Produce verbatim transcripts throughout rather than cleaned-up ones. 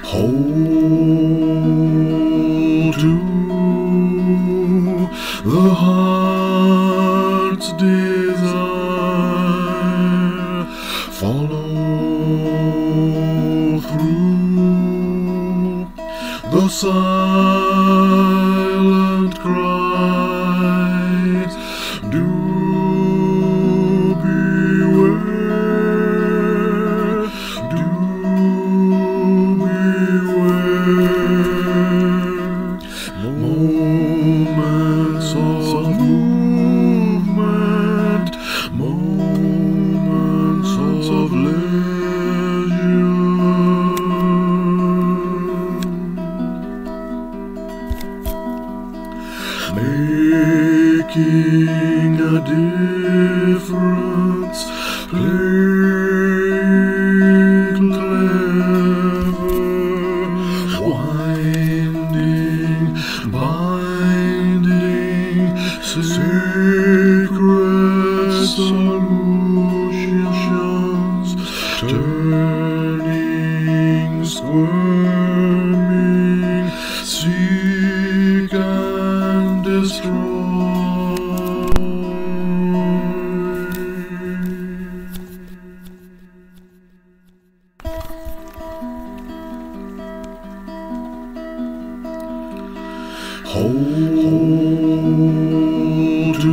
Hold to the heart's desire, follow through the silent cries. Do beware, do moments of movement, moments of leisure, making a difference, playing clever, winding, binding, sacred solutions, turning, squirming, seek and destroy. Hold to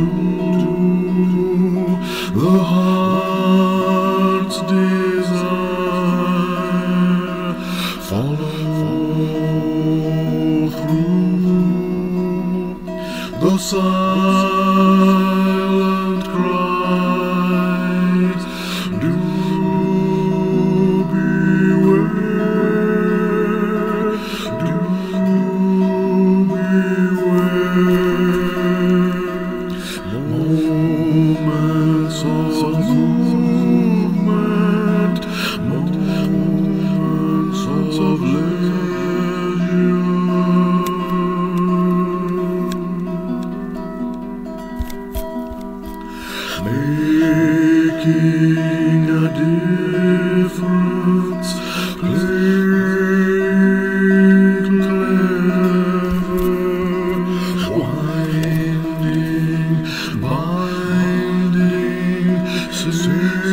the heart's desire, follow through the silent cries. Do beware, do moments of movement, moments of leisure, making a difference, playing clever, winding, binding,